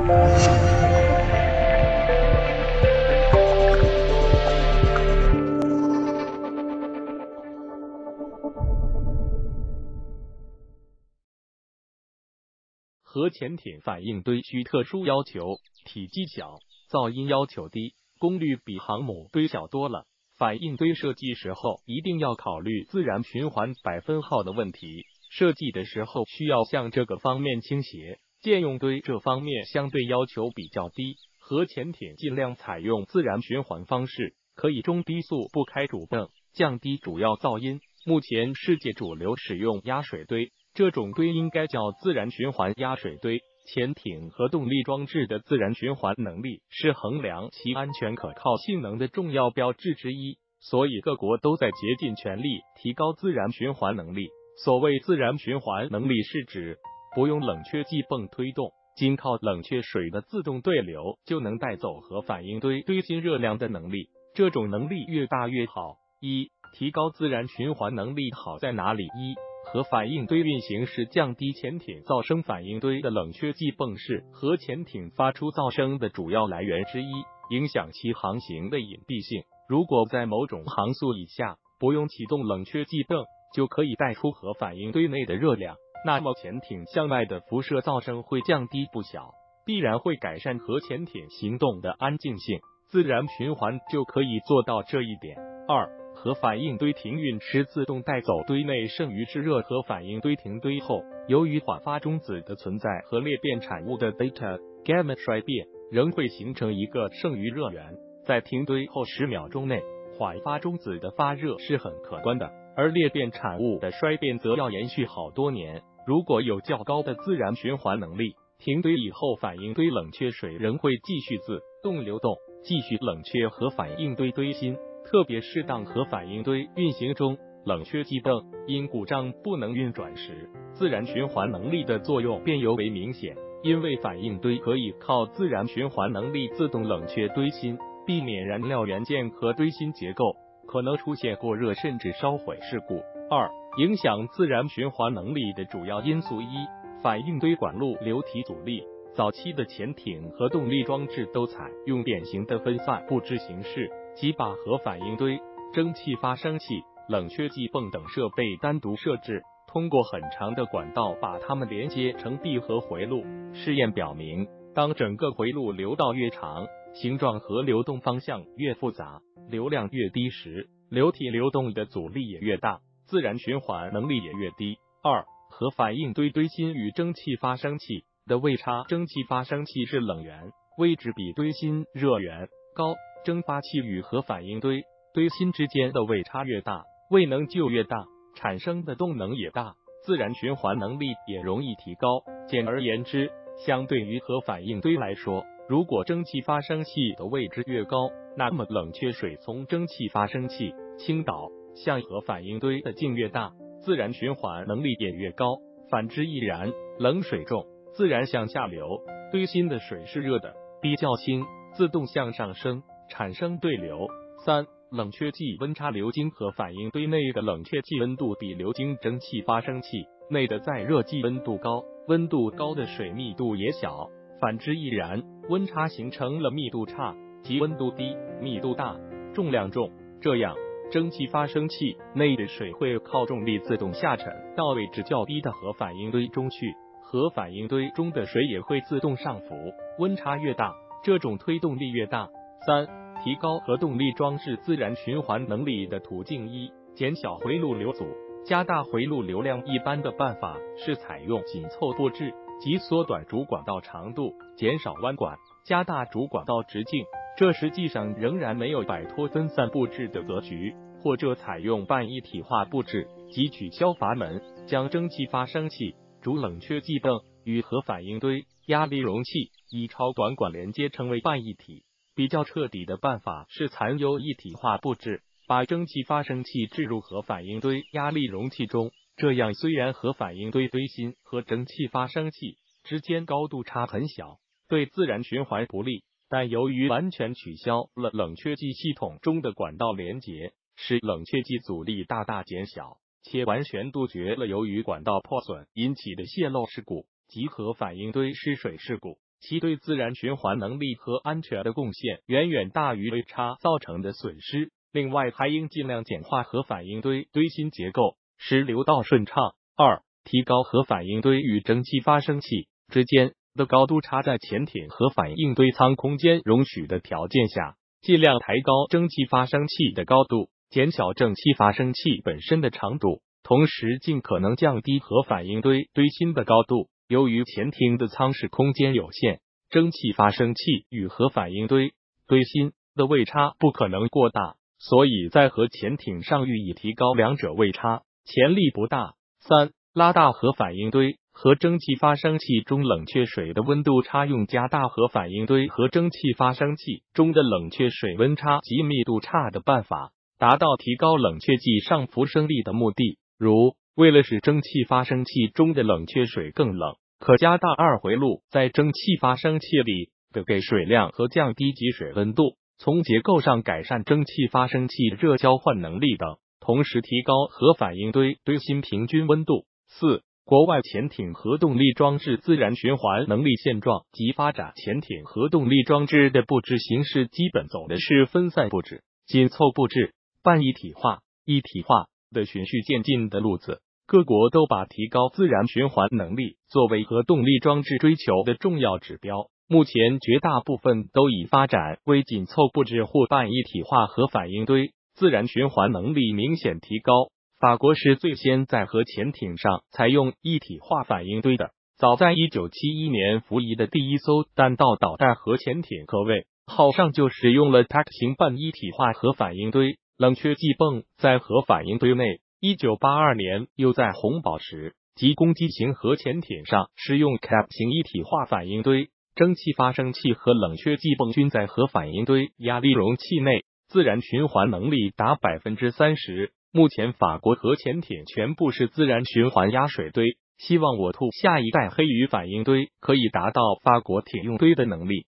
核潜艇反应堆需特殊要求，体积小，噪音要求低，功率比航母堆小多了。反应堆设计时候一定要考虑自然循环百分号的问题，设计的时候需要向这个方面倾斜。舰用堆这方面相对要求比较低，核潜艇尽量采用自然循环方式，可以中低速不开主泵，降低主要噪音。目前世界主流使用压水堆，这种堆应该叫自然循环压水堆。潜艇和动力装置的自然循环能力是衡量其安全可靠性能的重要标志之一，所以各国都在竭尽全力提高自然循环能力。所谓自然循环能力是指不用冷却剂泵推动，仅靠冷却水的自动对流就能带走核反应堆堆芯热量的能力。这种能力越大越好。提高自然循环能力好在哪里？核反应堆运行时降低潜艇噪声，反应堆的冷却剂泵是核潜艇发出噪声的主要来源之一，影响其航行的隐蔽性。如果在某种航速以下不用启动冷却剂泵，就可以带出核反应堆内的热量，那么潜艇向外的辐射噪声会降低不小，必然会改善核潜艇行动的安静性。自然循环就可以做到这一点。核反应堆停运时自动带走堆内剩余之热。核反应堆停堆后，由于缓发中子的存在和裂变产物的贝塔、伽马衰变，仍会形成一个剩余热源。在停堆后10秒钟内，缓发中子的发热是很可观的，而裂变产物的衰变则要延续好多年。如果有较高的自然循环能力，停堆以后反应堆冷却水仍会继续自动流动，继续冷却核反应堆堆芯。特别是当核反应堆运行中，冷却剂泵因故障不能运转时，自然循环能力的作用便尤为明显。因为反应堆可以靠自然循环能力自动冷却堆芯，避免燃料元件和堆芯结构可能出现过热甚至烧毁事故。影响自然循环能力的主要因素。反应堆管路流体阻力。早期的潜艇和动力装置都采用典型的分散布置形式，即把核反应堆、蒸汽发生器、冷却剂泵等设备单独设置，通过很长的管道把它们连接成闭合回路。试验表明，当整个回路流道越长，形状和流动方向越复杂，流量越低时，流体流动的阻力也越大，自然循环能力也越低。核反应堆堆芯与蒸汽发生器的位差。蒸汽发生器是冷源，位置比堆芯热源高，蒸发器与核反应堆堆芯之间的位差越大，位能就越大，产生的动能也大，自然循环能力也容易提高。简而言之，相对于核反应堆来说，如果蒸汽发生器的位置越高，那么冷却水从蒸汽发生器倾倒向核反应堆的径越大，自然循环能力也越高。反之亦然，冷水重，自然向下流，堆芯的水是热的，比较轻，自动向上升，产生对流。冷却剂温差。流经核反应堆内的冷却剂温度比流经蒸汽发生器内的再热剂温度高，温度高的水密度也小，反之亦然，温差形成了密度差，即温度低，密度大，重量重，这样蒸汽发生器内的水会靠重力自动下沉到位置较低的核反应堆中去，核反应堆中的水也会自动上浮，温差越大，这种推动力越大。提高核动力装置自然循环能力的途径。减小回路流阻，加大回路流量。一般的办法是采用紧凑布置，即缩短主管道长度，减少弯管，加大主管道直径。这实际上仍然没有摆脱分散布置的格局，或者采用半一体化布置，即取消阀门，将蒸汽发生器、主冷却剂泵与核反应堆、压力容器以超短管连接成为半一体。比较彻底的办法是采用一体化布置，把蒸汽发生器置入核反应堆压力容器中，这样虽然核反应堆堆芯和蒸汽发生器之间高度差很小，对自然循环不利，但由于完全取消了冷却剂系统中的管道连接，使冷却剂阻力大大减小，且完全杜绝了由于管道破损引起的泄漏事故及核反应堆失水事故。 其对自然循环能力和安全的贡献远远大于位差造成的损失。另外，还应尽量简化核反应堆堆芯结构，使流道顺畅。二、提高核反应堆与蒸汽发生器之间的高度差，在潜艇核反应堆舱空间容许的条件下，尽量抬高蒸汽发生器的高度，减小蒸汽发生器本身的长度，同时尽可能降低核反应堆堆芯的高度。由于潜艇的舱室空间有限，蒸汽发生器与核反应堆堆芯的位差不可能过大，所以在核潜艇上予以提高两者位差，潜力不大。三、拉大核反应堆和蒸汽发生器中冷却水的温度差，用加大核反应堆和蒸汽发生器中的冷却水温差及密度差的办法，达到提高冷却剂上浮升力的目的。如为了使蒸汽发生器中的冷却水更冷，可加大二回路在蒸汽发生器里的给水量和降低集水温度，从结构上改善蒸汽发生器热交换能力等，同时提高核反应堆堆芯平均温度。四、国外潜艇核动力装置自然循环能力现状及发展。潜艇核动力装置的布置形式基本走的是分散布置、紧凑布置、半一体化、一体化的循序渐进的路子。各国都把提高自然循环能力作为核动力装置追求的重要指标。目前绝大部分都已发展为紧凑布置或半一体化核反应堆，自然循环能力明显提高。法国是最先在核潜艇上采用一体化反应堆的。早在1971年服役的第一艘弹道导弹核潜艇科卫号上就使用了 TAC 型半一体化核反应堆，冷却剂泵在核反应堆内。1982年又在红宝石及攻击型核潜艇上使用 CAP 型一体化反应堆，蒸汽发生器和冷却剂泵均在核反应堆压力容器内，自然循环能力达 30%。目前法国核潜艇全部是自然循环压水堆，希望我兔下一代黑鱼反应堆可以达到法国艇用堆的能力。